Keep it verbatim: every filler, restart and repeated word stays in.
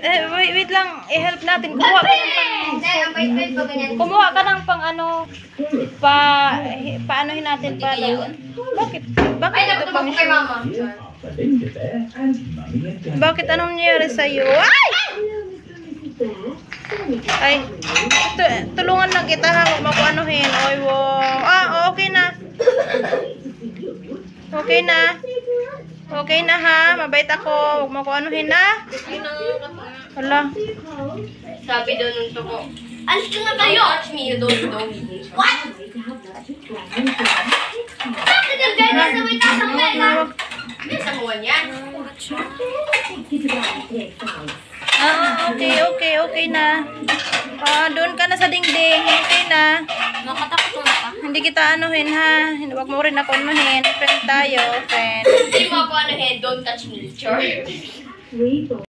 Eh, wait, wait lang. I-help natin. Kumuha ka ng pang... Kumuha ka ng pang ano... Pa... Paanohin natin para... Bakit? Bakit ito pang show? Bakit anong nangyari sa'yo? Ay! Ay, tu- tulungan lang kita ha, huwag makuanuhin. Oy, wow. Ah, okay na. Okay na. Okay na ha, mabait ako. Huwag makuanuhin na. Wala. Sabi daw nung tuko, alis ka na kayo! Touch me, you don't know me. What? Bakit yung gano'n sa may tasang mega? May samuan yan. Ah, okay, okay, okay na. Ah, doon ka na sa dingding. Okay na. Nakatakot na ka. Hindi kita anuhin ha. Hindi, wag mo rin ako anuhin. Friend tayo, friend. Hindi mo ako ano eh, don't touch me, sure.